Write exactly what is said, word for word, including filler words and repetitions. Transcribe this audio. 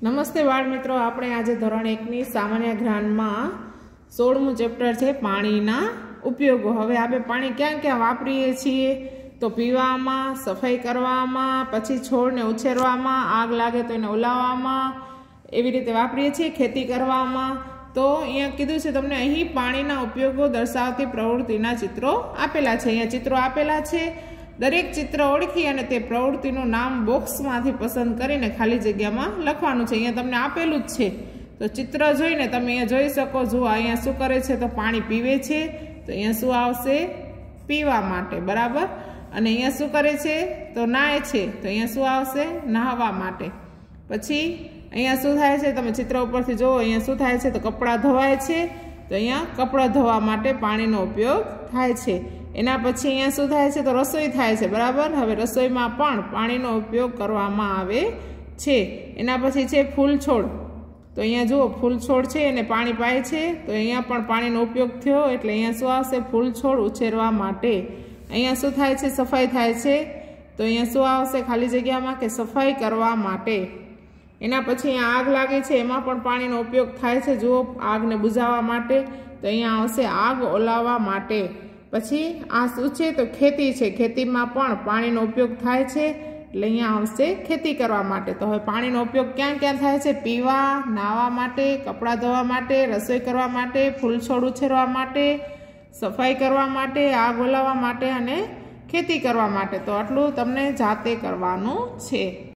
નમસ્તે બાળ મિત્રો, આપણે આજે ધોરણ એકની સામાન્ય જ્ઞાનમાં સોળમું ચેપ્ટર છે પાણીના ઉપયોગો। હવે આપણે પાણી ક્યાં ક્યાં વાપરીએ છીએ તો પીવામાં, સફાઈ કરવામાં, પછી છોડને ઉછેરવામાં, આગ લાગે તો એને ઓલાવવામાં, એવી રીતે વાપરીએ છીએ, ખેતી કરવામાં। તો અહીંયા કીધું છે તમને અહીં પાણીના ઉપયોગો દર્શાવતી પ્રવૃત્તિના ચિત્રો આપેલા છે। અહીંયા ચિત્રો આપેલા છે। દરેક ચિત્ર ઓળખી અને તે પ્રવૃત્તિનું નામ બોક્સમાંથી પસંદ કરીને ખાલી જગ્યામાં લખવાનું છે। અહીંયા તમને આપેલું જ છે, તો ચિત્ર જોઈને તમે અહીંયા જોઈ શકો। જુઓ અહીંયા શું કરે છે તો પાણી પીવે છે, તો અહીંયા શું આવશે પીવા માટે, બરાબર। અને અહીંયા શું કરે છે તો નાહે છે, તો અહીંયા શું આવશે નહાવા માટે। પછી અહીંયા શું થાય છે તમે ચિત્ર ઉપરથી જુઓ, અહીંયા શું થાય છે તો કપડાં ધોવાય છે, તો અહીંયા કપડાં ધોવા માટે પાણીનો ઉપયોગ થાય છે। એના પછી અહીંયા શું થાય છે તો રસોઈ થાય છે, બરાબર। હવે રસોઈમાં પણ પાણીનો ઉપયોગ કરવામાં આવે છે। એના પછી છે ફૂલ છોડ, તો અહીંયા જુઓ ફૂલ છોડ છે એને પાણી પાય છે, તો અહીંયા પણ પાણીનો ઉપયોગ થયો, એટલે અહીંયા શું આવશે ફૂલ છોડ ઉછેરવા માટે। અહીંયા શું થાય છે સફાઈ થાય છે, તો અહીંયા શું આવશે ખાલી જગ્યામાં કે સફાઈ કરવા માટે। એના પછી અહીંયા આગ લાગે છે, એમાં પણ પાણીનો ઉપયોગ થાય છે, જુઓ આગને બુઝાવવા માટે, તો અહીંયા આવશે આગ ઓલાવવા માટે। પછી આ શું છે તો ખેતી છે, ખેતીમાં પણ પાણીનો ઉપયોગ થાય છે, એટલે અહીંયા આવશે ખેતી કરવા માટે। તો હવે પાણીનો ઉપયોગ ક્યાં ક્યાં થાય છે? પીવા, નાહવા માટે, કપડાં ધોવા માટે, રસોઈ કરવા માટે, ફૂલ છોડ ઉછેરવા માટે, સફાઈ કરવા માટે, આગ ઓલાવવા માટે અને ખેતી કરવા માટે। તો આટલું તમને જાતે કરવાનું છે।